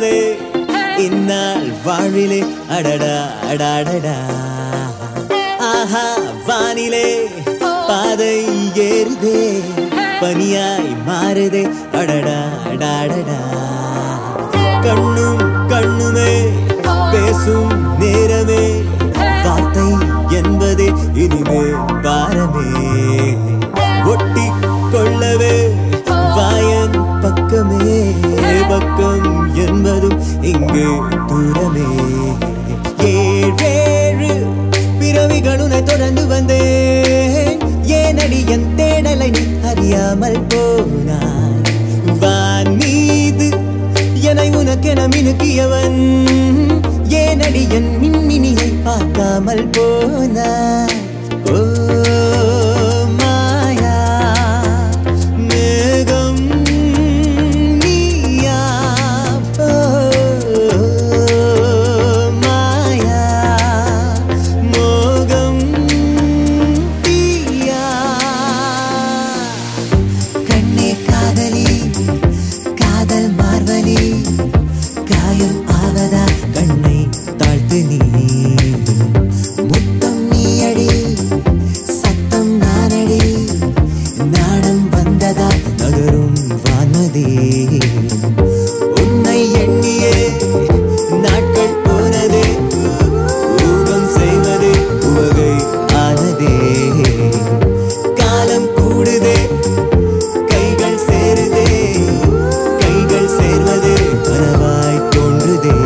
காதலே இந்நாள் வாழ்விலே அடடா அடாடடா ஆஹா வானிலே பாதை ஏறுதே பனியாய் மாறுதே அடடா அடாடடா கண்ணும் கண்ணுமே பேசும் நேரமே வார்த்தை என்பதே இனிமே பாரமே ஒட்டி கொள்ளவே வாயன் பக்கமே பக்கம் என்பதும் இங்கு தூரமே ஏழேழு பிறவிகளுனை தொடர்ந்து வந்தேன் ஏனடி என் தேடலை நீ அறியாமல் போனாய் வான் மீது என்னை உனக்கென மினுக்கியவன் ஏனடி என் மின்மினியை பார்க்காமல் போனாய் ஓ மாயா மேகம் நீயா ஓ மாயா மோகம் தீயா கண்ணே காதலி காதல் மார்வலி காயம் ஆவதா கண்ணை தாழ்த்து நீ முத்தம் நீயடி சத்தம் நானடி நாடம் வந்ததா நகரும் வானதி உன்னை எண்ணியே நாட்கள் போனதே ஊகம் செய்வதே உவகை ஆனதே காலம் கூடுதே கைகள் சேருதே கைகள் சேர்வதே கனவாய் தோன்றுதே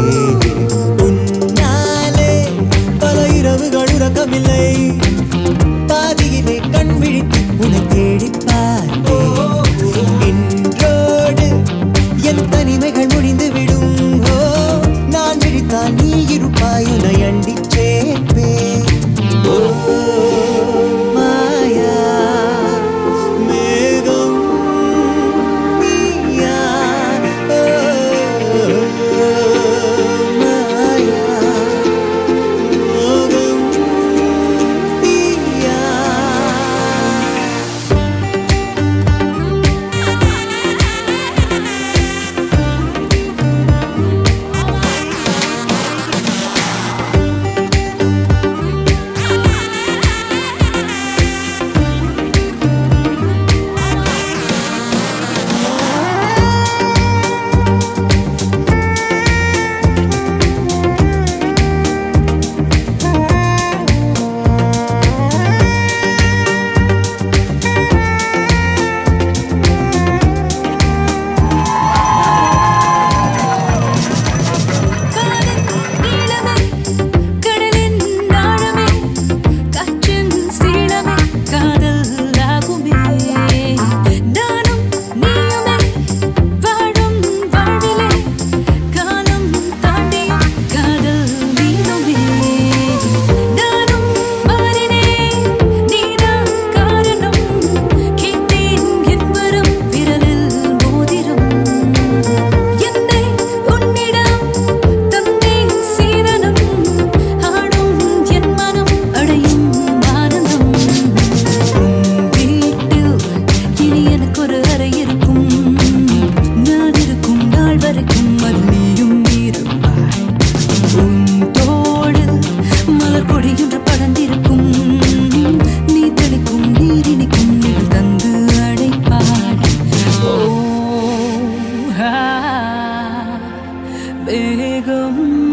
உன்னாலே பல இரவுகள் உறக்கமில்லை பாதியிலே கண் விழித்து உன்னை தேடி பார்த்தேன் இன்றோடு என் தனிமைகள் முடிந்துவிடும் ஓ நான் விழித்தால் நீ இருப்பாய் உன்னை அண்டி சேர்ப்பேன் ஓ மாயா மேகம் நீயா ஓ மாயா மோகம் நீயா மேகம்